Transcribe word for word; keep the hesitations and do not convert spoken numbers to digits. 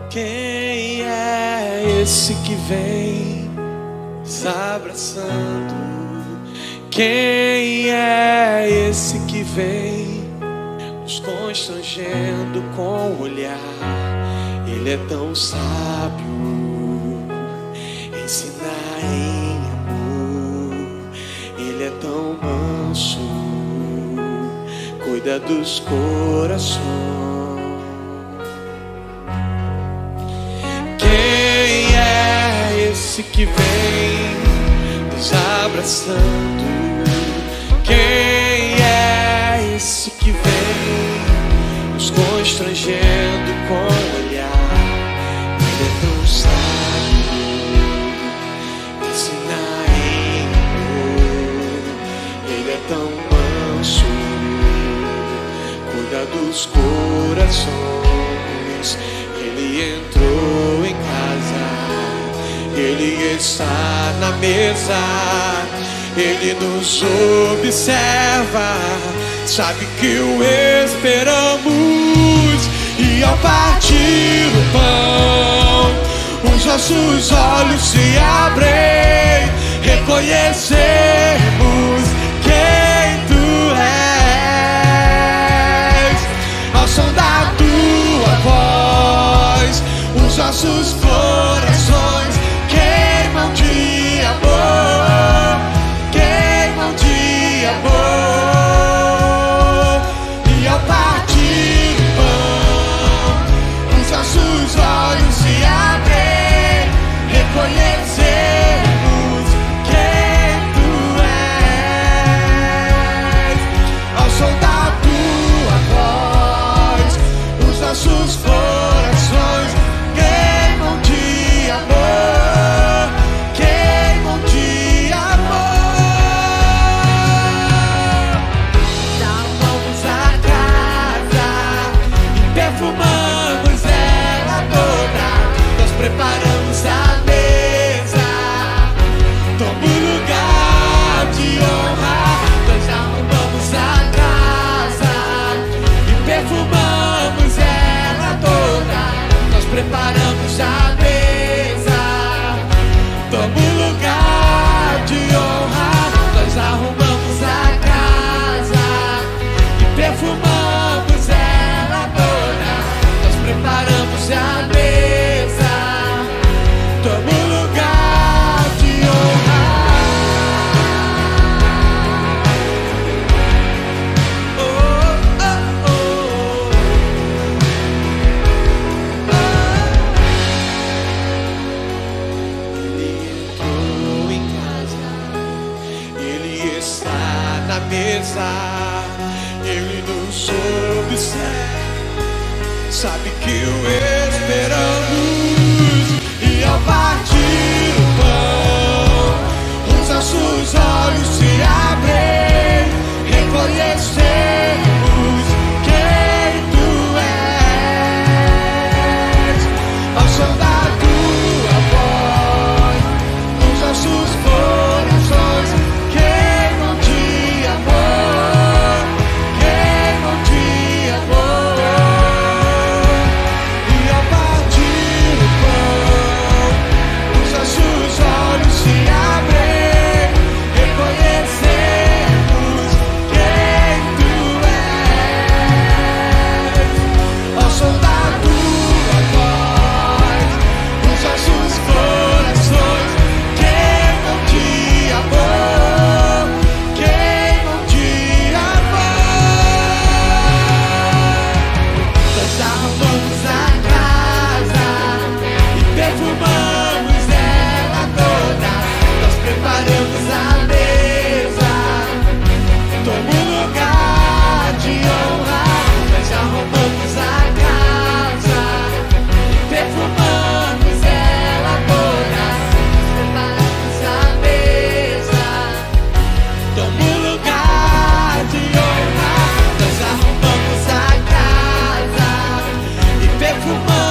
Quem é esse que vem nos abraçando? Quem é esse que vem nos constrangendo com o olhar? Ele é tão sábio, ensina em amor. Ele é tão manso, cuida dos corações. Quem é esse que vem nos abraçando? Quem é esse que vem nos constrangendo com o olhar? Ele é tão sábio, ensina em amor. Ele é tão manso, cuida dos corações. Ele entrou em casa, ele está na mesa. Ele nos observa, sabe que o esperamos. E ao partir o pão, os nossos olhos se abrem. Reconhecemos quem tu és. Ao som da tua voz, os nossos corações queimam de amor. E ao partir o pão, os nossos olhos se abrem. Reconhecemos quem tu és. Ao som da tua voz, os nossos corações queimam de amor, queimam de amor. Perfumamos ela toda, nós preparamos a mesa. Toma o lugar de honra, nós arrumamos a casa e perfumamos ela toda, nós preparamos a mesa. Toma o lugar de honra, nós arrumamos a casa e perfumamos ela toda, preparamos a mesa. Toma o lugar de honra. Oh, oh, oh. Ele entrou em casa, ele está na mesa. Ele nos observa, sabe que o esperamos. E ao partir o pão, os nossos olhos se abrem. Reconhecemos quem tu és. Ao som da tua voz, os nossos corações queimam de amor, queimam de amor. Se abrem, reconhecemos quem tu és. Ao som da tua voz, os nossos corações queimam de amor, queimam de amor. Nós arrumamos a casa e perfumamos ela toda, preparamos a mesa. Toma o lugar de honra, nós arrumamos a casa e perfumamos ela toda, preparamos a mesa. Toma o lugar de honra, nós arrumamos a casa e perfumamos